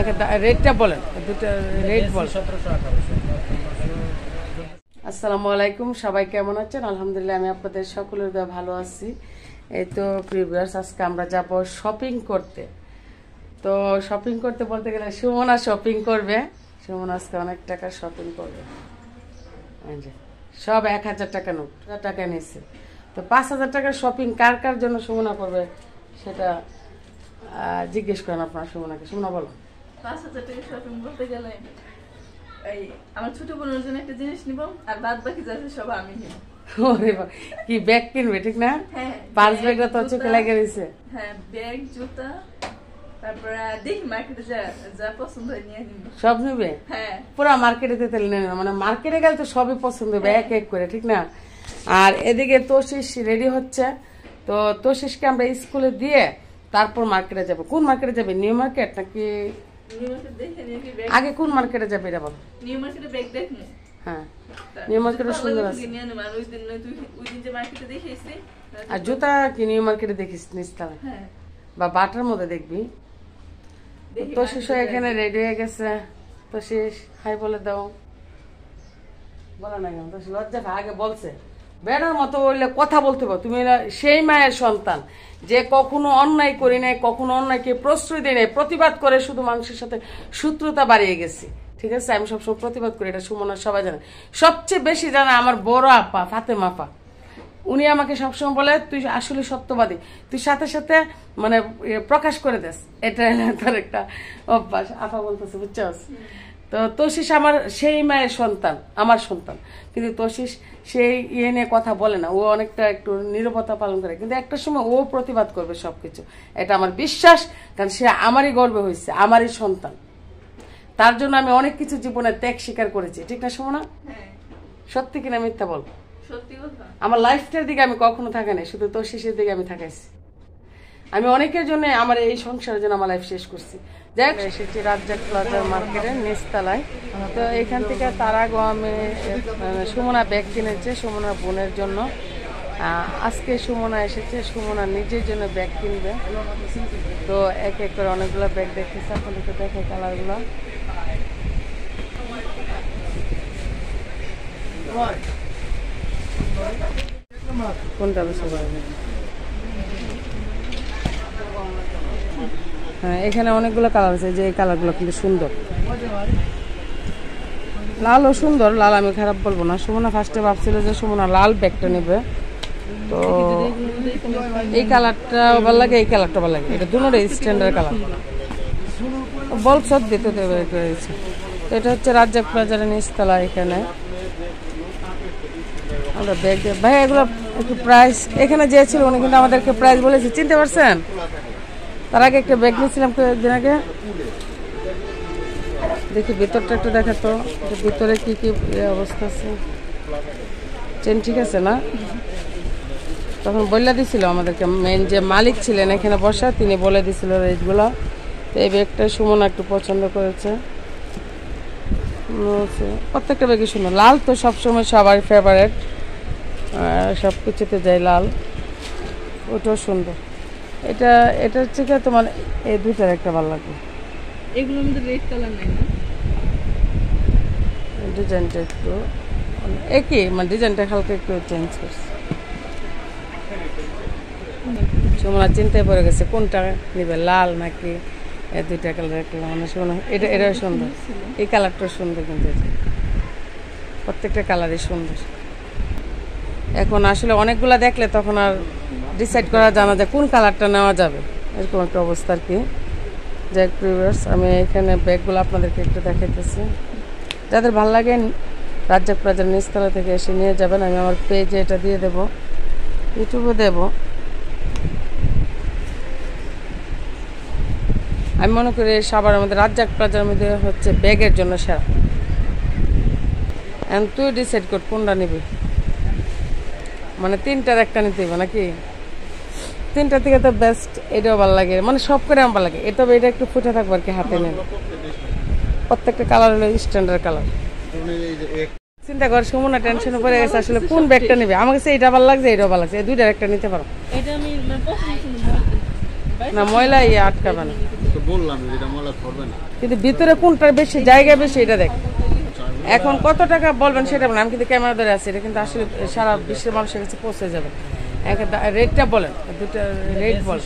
আপনাকে রেটটা বলেন, দুটো রেট বলেন। 1700-1800। আসসালামু আলাইকুম, সবাই কেমন আছেন? আলহামদুলিল্লাহ আমি আপনাদের সকলের দয়া ভালো আছি। এই তো প্রিভিয়াস আজকে আমরা যাব শপিং করতে। তো শপিং করতে বলতে গেলে সুমনা শপিং করবে। সুমনা আজকে অনেক টাকা শপিং করবে, সব 1000 টাকা নোট, 1000 টাকা নিয়েছে। তো 5000 টাকার শপিং কার কার জন্য সুমনা করবে সেটা জিজ্ঞেস করেন আপনার সুমনাকে। সুমনা বলো। 5000 টাকা শপিং বলতে গেলে এই আমার ছোট বোনের জন্য একটা জিনিস নিব, আর বাদ বাকি যা আছে সব আমি নিব। ওরে বাবা, কি ব্যাগ কিনবে ঠিক না? হ্যাঁ, পার্স ব্যাগটা তো চোখে লেগে রয়েছে। হ্যাঁ, ব্যাগ, জুতা, তারপর দেখি মার্কেটে যা পছন্দ হয় নিয়ে নিব। সব নেবে? হ্যাঁ, পুরো মার্কেটে তেল নেবে, মানে মার্কেটে গেলে তো সবই পছন্দ হবে এক এক করে, ঠিক না? আর এদিকে তোশিস রেডি হচ্ছে। তো তোশিসকে আমরা স্কুলে দিয়ে তারপর মার্কেটে যাব। কোন মার্কেটে যাবে? নিউ মার্কেট নাকি নিউ মার্কেট দেখে নিয়ে কি ব্যাগ? আগে কোন মার্কেটে যাবে এটা বলো। নিউ মার্কেটে ব্যাগ দেখনি। হ্যাঁ, নিউ মার্কেটে সুন্দর আছে। নিয়ে নেব। আর ওই দিন যে মার্কেটে দেখেছি। আর জুতা কি নিউ মার্কেটে দেখিস নিস্তালা? হ্যাঁ, বা বাটার মধ্যে দেখবি। তোশিস এখানে রেডি হয়ে গেছে। তোশিস হাই বলে দাও। বলা না কেন? তোশিস লজ্জা আগে বলছে বেড়ার মতো বললে কথা বলতে পারো। তুমি সেই মায়ের সন্তান যে কখনো অন্যায় করি নাই, কখনো অন্যায়কে প্রশ্রয় দিই নাই, প্রতিবাদ করে শুধু মানুষের সাথে শত্রুতা বাড়িয়ে গেছি। ঠিক আছে, আমি সবসময় প্রতিবাদ করি, এটা সুমনা সবাই জানে। সবচেয়ে বেশি জানে আমার বড় আপা ফাতেমা আপা। উনি আমাকে সবসময় বলে তুই আসলে সত্যবাদী, তুই সাথে সাথে মানে প্রকাশ করে দেস। এটা তার একটা অভ্যাস। আপা বলতেছে, বুঝছস? তো তোশিস আমার সেই মায়ের সন্তান, আমার সন্তান, কিন্তু তোশিস সেই ইয়ে নিয়ে কথা বলে না। ও অনেকটা একটু নীরবতা পালন করে, কিন্তু একটা সময় ও প্রতিবাদ করবে সবকিছু, এটা আমার বিশ্বাস। কারণ সে আমারই গর্বে হয়েছে, আমারই সন্তান। তার জন্য আমি অনেক কিছু জীবনে ত্যাগ স্বীকার করেছি, ঠিক না সুমনা? সত্যি কিনা মিথ্যা বল? সত্যি কথা। আমার লাইফটার দিকে আমি কখনো থাকা নাই, শুধু তোশিসের দিকে আমি থাকাইছি। আমি অনেকের জন্য আমার এই সংসারের জন্য আমার লাইফ শেষ করছি। যাই হোক, এসেছি রাজ্জাক প্লাজা মার্কেটের নিচতলায়। তো এখান থেকে তার আগে আমি সুমনা ব্যাগ কিনেছে সুমনার বোনের জন্য। আজকে সুমনা এসেছে, সুমনা নিজের জন্য ব্যাগ কিনবে। তো এক এক করে অনেকগুলো ব্যাগ দেখতেছে, আপনাদেরকে দেখে কালারগুলো। কোনটা বেশি ভালো? হ্যাঁ, এখানে অনেকগুলো কালার আছে, যে এই কালারগুলো কিন্তু সুন্দর। লালও সুন্দর, লাল আমি খারাপ বলবো না। সুমনা ফার্স্টে ভাবছিল যে সুমনা লাল ব্যাগটা নেবে, তো এই কালারটা ভালো লাগে, এই কালারটা ভালো লাগে। এটা দুটোই স্ট্যান্ডার্ড কালার। বল সব দিতে দেবে। তো এটা হচ্ছে রাজ্জাক প্লাজার নিচতলা। এখানে আমরা ব্যাগ ভাই এগুলো একটু প্রাইস, এখানে যে ছিল উনি কিন্তু আমাদেরকে প্রাইস বলেছে, চিনতে পারছেন? তার আগে একটা ব্যাগ নিয়েছিলাম কয়েকদিন আগে। দেখি ভিতরটা একটু দেখাতো, ভিতরে কি কি অবস্থা আছে। চেন ঠিক আছে না? তখন বলে দিছিল আমাদেরকে, মেন যে মালিক ছিলেন এখানে বসা, তিনি বলে দিছিল রেটগুলো। তো এই ব্যাগটা সুমনা একটু পছন্দ করেছে। প্রত্যেকটা ব্যাগই সুন্দর। লাল তো সবসময় সবার ফেভারেট, সব কিছুতে যায় লাল। ওটাও সুন্দর। এটা হচ্ছে কি তোমার এই দুইটার একটা ভালো লাগবে। এগুলোর মধ্যে রেড কালার নাই না? ডিজাইনটা একটু একই, মানে ডিজাইনটা হালকা একটু চেঞ্জ করছে। সুমনা চিন্তায় পড়ে গেছে কোনটা নিবে, লাল নাকি এই দুইটা কালার একটা। মানে সুমনা এটাও সুন্দর, এই কালারটাও সুন্দর, কিন্তু প্রত্যেকটা কালারই সুন্দর। এখন আসলে অনেকগুলা দেখলে তখন আর ডিসাইড করা জানা যায় কোন কালারটা নেওয়া যাবে, এরকম একটা অবস্থা আর কি। যাই প্রিভিয়াস আমি এখানে ব্যাগগুলো আপনাদেরকে একটু দেখাইতেছি। যাদের ভালো লাগে রাজ্জাক প্লাজার নিচতলা থেকে এসে নিয়ে যাবেন। আমি আমার পেজে এটা দিয়ে দেবো, ইউটিউবে দেব। আমি মনে করি সবার মধ্যে রাজ্জাক প্লাজার মধ্যে হচ্ছে ব্যাগের জন্য সেরা। এখন তুই ডিসাইড কর কোনটা নিবি, মানে তিনটার একটা নিতে হবে নাকি? তিনটা থেকে তো বেস্ট এটাও ভালো লাগে, মানে সব করে আমার ভালো লাগে। তবে এটা একটু ফুটে থাকবো আর কি, হাতে নেন। প্রত্যেকটা কালার হলো স্ট্যান্ডার্ড কালার। চিন্তা কর সুমনা টেনশনে পড়ে গেছে আসলে কোন ব্যাগটা নেবে। আমার কাছে এটা ভালো লাগছে, এটাও ভালো লাগছে, এই দুইটার একটা নিতে পারো। এটা আমি না ময়লা আটকাবে না। তো বললাম এটা মলা ধরবে না। কিন্তু ভিতরে কোনটার বেশি জায়গা বেশি এটা দেখ। এখন কত টাকা বলবেন সেটা বলেন, আমি কিন্তু ক্যামেরা ধরে আছি, এটা কিন্তু আসলে সারা বিশ্বের মানুষের কাছে পৌঁছে যাবে। রেটটা বলেন, দুটো রেট বলেন।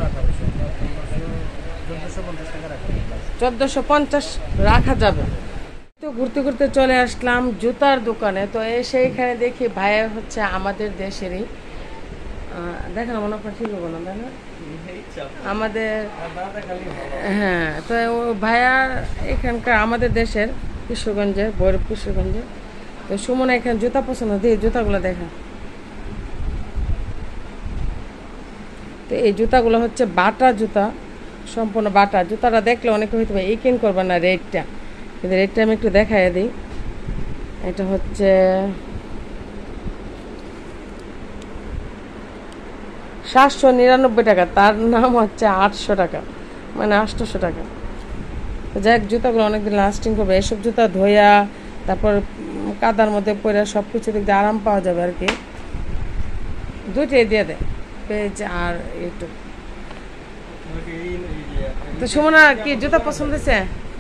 1450 রাখা যাবে। তো ঘুরতে ঘুরতে চলে আসলাম জুতার দোকানে। তো এসে এখানে দেখি ভাইয়া হচ্ছে আমাদের দেশেরই, দেখেন মনে আপনার ঠিক হবো না তাই না আমাদের, হ্যাঁ। তো ভাইয়া এখানকার আমাদের দেশের কিশোরগঞ্জের, ভৈরব কিশোরগঞ্জের। তো সুমনা এখানে জুতা পছন্দ, দিয়ে জুতাগুলো দেখেন। তো এই জুতাগুলো হচ্ছে বাটা জুতা, সম্পূর্ণ বাটা। জুতাটা দেখলে অনেকে হয়তো এই কিন করবে না রেটটা, কিন্তু রেটটা আমি একটু দেখাই দিই। এটা হচ্ছে 799 টাকা, তার নাম হচ্ছে 800 টাকা, মানে 800 টাকা। যাই হোক, জুতাগুলো অনেকদিন লাস্টিং করবে। এসব জুতা ধোয়া তারপর কাদার মধ্যে পরে সব কিছু দিক দিয়ে আরাম পাওয়া যাবে আর কি। দুইটাই দিয়ে দেয় পেজ আর একটু। তো সুমনা কি জুতা পছন্দ হয়েছে?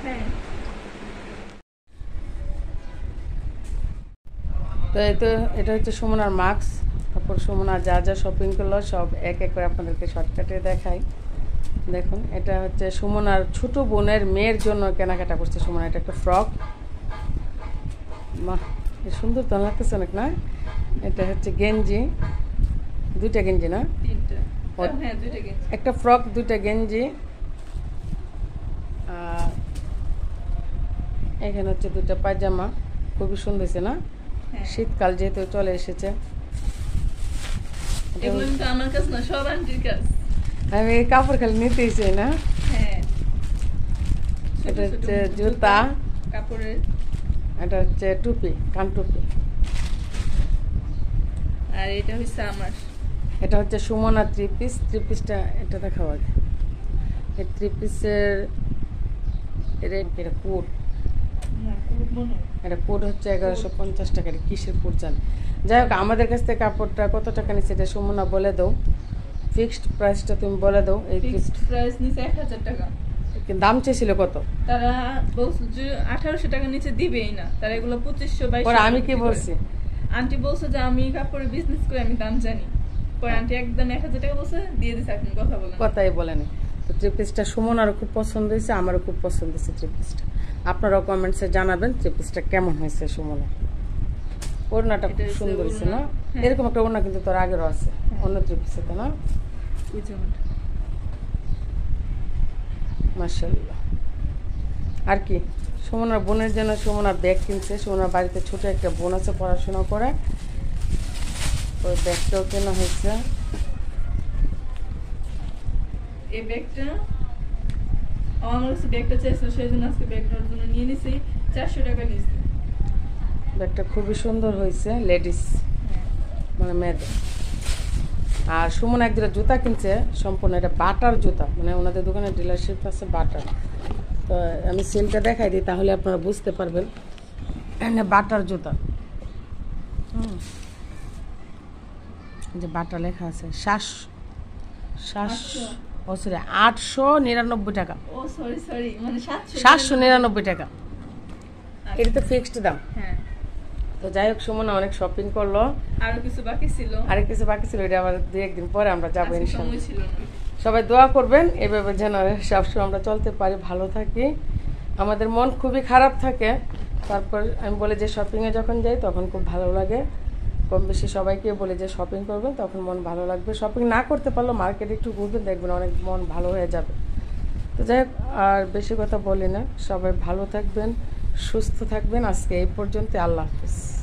তো এই তো এটা হচ্ছে সুমনার মাস্ক। তারপর সুমনা যা যা শপিং করলো সব এক এক করে আপনাদেরকে শর্টকাটে দেখাই। দেখুন, এটা হচ্ছে সুমনার ছোট বোনের মেয়ের জন্য কেনাকাটা করছে সুমনা। এটা একটা ফ্রক, মা সুন্দর তো লাগতেছে অনেক না? এটা হচ্ছে গেঞ্জি, দুইটা গেঞ্জি না, একটা ফ্রক, দুইটা গেঞ্জি। আর এখানে হচ্ছে দুইটা পায়জামা, খুবই সুন্দর হয়েছে না? শীতকাল যেহেতু চলে এসেছে। আমি কাপড় খালি নিতেই চাই না। এটা হচ্ছে জুতা, কাপড়ের, এটা হচ্ছে টুপি, কান টুপি। আর এটা হচ্ছে আমার, এটা হচ্ছে সুমনা থ্রি পিস। থ্রি পিসটা এটা দেখাও আগে। এই থ্রি পিসের রেট, এটা কোট, এটা কোট হচ্ছে 1150 টাকা। কিসের কোট জান? যাই হোক, আমাদের কাছ থেকে কাপড়টা কত টাকা নিচ্ছে এটা সুমনা বলে দাও, ফিক্সড প্রাইসটা তুমি বলে দাও। এই ফিক্সড প্রাইস নিচে 1000 টাকা। দাম চেয়েছিল কত? তারা বলছে 1800 টাকা নিচে দিবেই না, তারা এগুলো 2500 পরে আমি কি বলছি, আন্টি বলছে যে আমি কাপড়ের বিজনেস করে আমি দাম জানি। পরে আন্টি একদম 1000 টাকা বলছে, দিয়ে দিছে। আপনি কথা বলেন, কথাই বলেনি। তো থ্রি পিসটা সুমনারও খুব পছন্দ হয়েছে, আমারও খুব পছন্দ হয়েছে থ্রি পিসটা। আপনারাও কমেন্টসে জানাবেন থ্রি পিসটা কেমন হয়েছে সুমনা। ওড়নাটা খুব সুন্দর হয়েছে না? এরকম একটা ওড়না কিন্তু তোর আগেরও আছে অন্য থ্রি পিসে, তো না? মাশাআল্লাহ। আর কি, সুমনার বোনের জন্য সুমনা ব্যাগ কিনছে। সুমনার বাড়িতে ছোট একটা বোন আছে, পড়াশোনা করে, ওই ব্যাগটাও কেনা হয়েছে। এই ব্যাগটা আমার কাছে ব্যাগটা চাইছিল, সেই জন্য আজকে ব্যাগটার জন্য নিয়ে নিছি। 400 টাকা নিয়েছি। ব্যাগটা খুবই সুন্দর হয়েছে, লেডিস মানে মেয়েদের। আর সুমন একদিন জুতা কিনছে, সম্পূর্ণ এটা বাটার জুতা, মানে ওনাদের দোকানে ডিলারশিপ আছে বাটার। তো আমি সেলটা দেখাই দিই, তাহলে আপনারা বুঝতে পারবেন। বাটার জুতা, যে বাটা লেখা আছে 899 টাকা। ও সরি মানে 799 টাকা। এটা তো ফিক্সড দাম। হ্যাঁ। তো যাই হোক, সুমনা অনেক শপিং করলো। আরো কিছু বাকি ছিল, এটা আবার 2-1 দিন পরে আমরা যাবো ইনশাআল্লাহ। সবাই দোয়া করবেন এভাবে যেন সবসময় আমরা চলতে পারি, ভালো থাকি। আমাদের মন খুবই খারাপ থাকে, তারপর আমি বলি যে শপিংয়ে যখন যাই তখন খুব ভালো লাগে। কম বেশি সবাইকে বলি যে শপিং করবেন, তখন মন ভালো লাগবে। শপিং না করতে পারলেও মার্কেটে একটু ঘুরবেন, দেখবেন অনেক মন ভালো হয়ে যাবে। তো যাই হোক, আর বেশি কথা বলি না, সবাই ভালো থাকবেন, সুস্থ থাকবেন। আজকে এই পর্যন্ত, আল্লাহ হাফেজ।